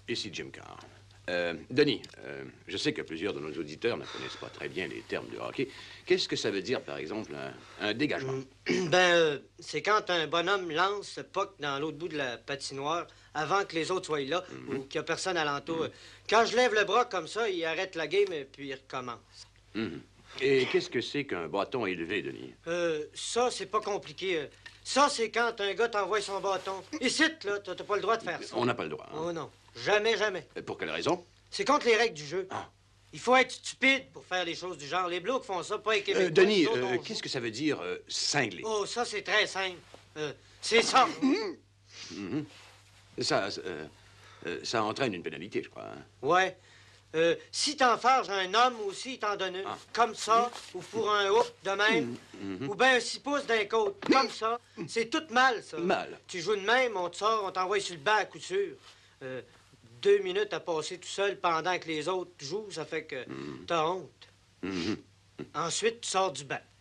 Ici Jim Carr. Denis, je sais que plusieurs de nos auditeurs ne connaissent pas très bien les termes de hockey. Qu'est-ce que ça veut dire, par exemple, un dégagement? C'est quand un bonhomme lance le puck dans l'autre bout de la patinoire avant que les autres soient là ou qu'il n'y a personne alentour. Quand je lève le bras comme ça, il arrête la game et puis il recommence. Et qu'est-ce que c'est qu'un bâton élevé, Denis? Ça, c'est pas compliqué. Ça, c'est quand un gars t'envoie son bâton. Ici, là, t'as pas le droit de faire ça. On n'a pas le droit. Hein? Oh non. Jamais, jamais. Pour quelle raison? C'est contre les règles du jeu. Ah. Il faut être stupide pour faire des choses du genre. Les Bleus font ça, pas les Québécois. Denis, qu'est-ce que ça veut dire cingler? Oh, ça, c'est très simple. C'est ça. Ça entraîne une pénalité, je crois. Hein? Ouais. Si t'enfarges un homme aussi, il t'en donne une. Comme ça, ou pour un hook de même. Ou bien un 6 pouces d'un côte. Comme ça. C'est tout mal, ça. Mal. Tu joues de même, on te sort, on t'envoie sur le banc à coup sûr. 2 minutes à passer tout seul pendant que les autres jouent, ça fait que t'as honte. Ensuite, tu sors du banc.